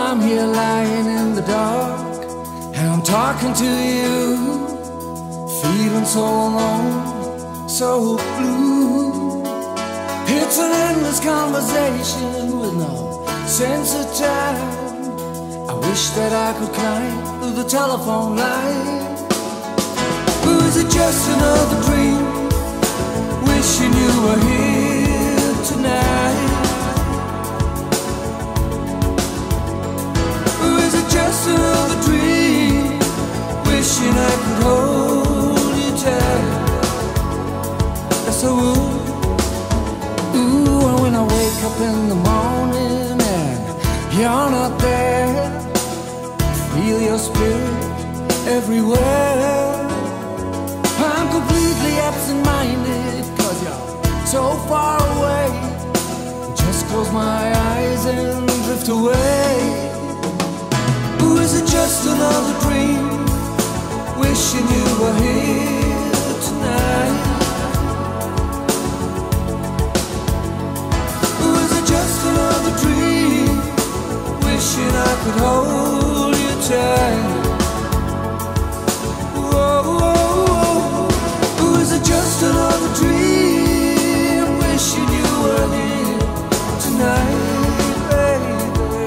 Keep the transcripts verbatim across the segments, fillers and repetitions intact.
I'm here lying in the dark, and I'm talking to you, feeling so alone, so blue. It's an endless conversation with no sense of time. I wish that I could climb through the telephone line. Or is it just another dream, wishing you were here tonight? Or is it just another dream, wishing I could hold you tight? Yes, I would. Ooh, when I wake up in the morning and you're not there, feel your spirit everywhere. I'm completely absent-minded, cause you're so far away. Just close my eyes and drift away. Or is it just another dream, wishing you were here tonight? Or is it just another dream, wishing I could hold you tight? Whoa, whoa, whoa. Or is it just another dream, wishing you were here tonight, baby?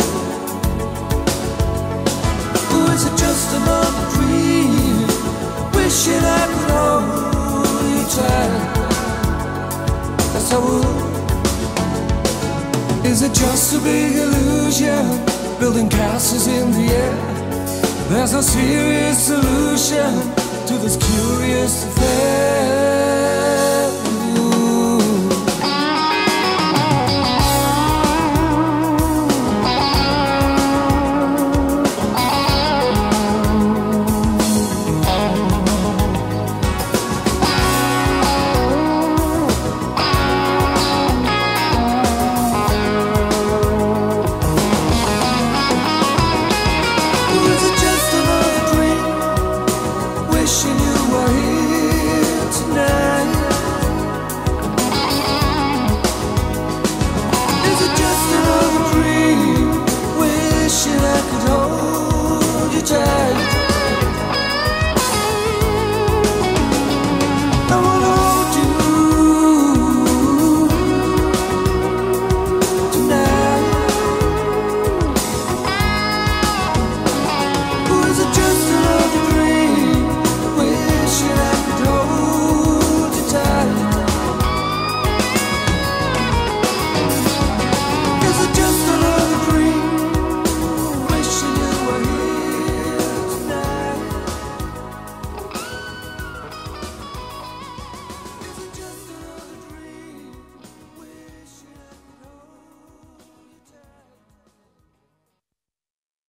Or is it just another dream, wishing I could hold you tight? Yes, I would. Is it just a big illusion, building castles in the air? There's no serious solution to this curious affair.